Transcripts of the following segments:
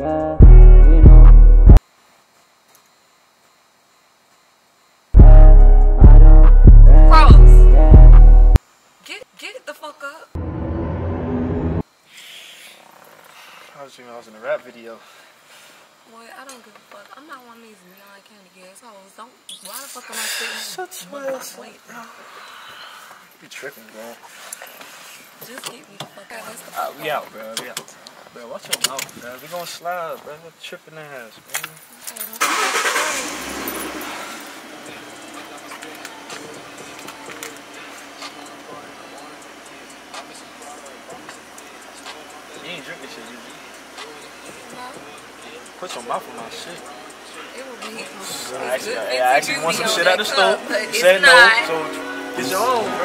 Get the fuck up. I was thinking I was in a rap video. Boy, I don't give a fuck. I'm not one of these neon candy gas hoes. Don't. Why the fuck am I sitting? Shut your ass up, bro. You tripping, bro. Just get me the fuck out. We out, bro. We out. Bro, watch your mouth, bro. We gonna slide, bro. Tripping ass, bro. You ain't drinking shit, did you? No. Put your mouth on my shit. It will be. I actually want some shit out the stove. You said no, so get your own, bro.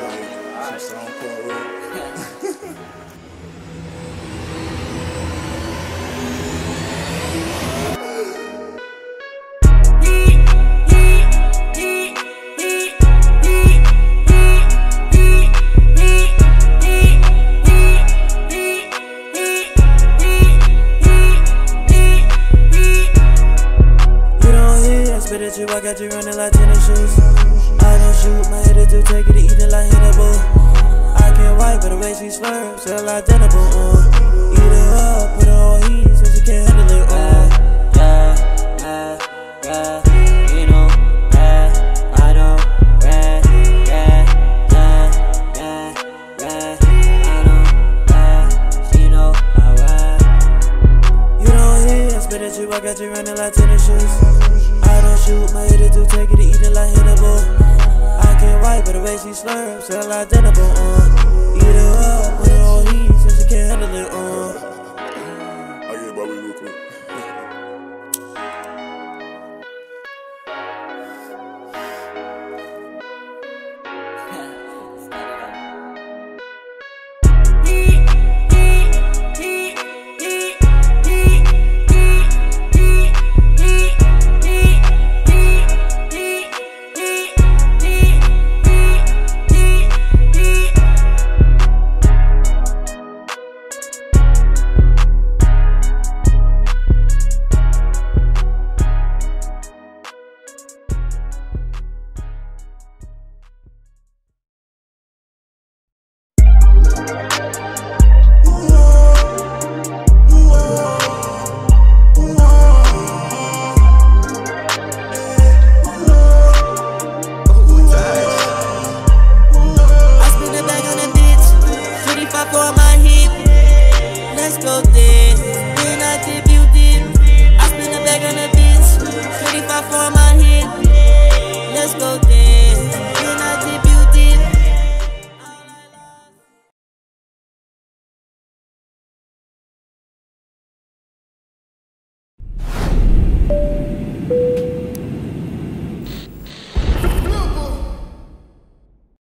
I got you running like tennis shoes. I don't shoot, my head to take it to eat it like Hannibal. I can't wipe, but the way she swerves, still identical. Eat her up, put her on heat, so she can't handle it. You know, I don't, she know I ride. You don't hear, I spit at you, I got you running like tennis shoes. I don't shoot, my head to take it to eat it like Hannibal. I can't wipe, but the way she slurps, still identical. Eat her up, put her on heat, so she can't handle it.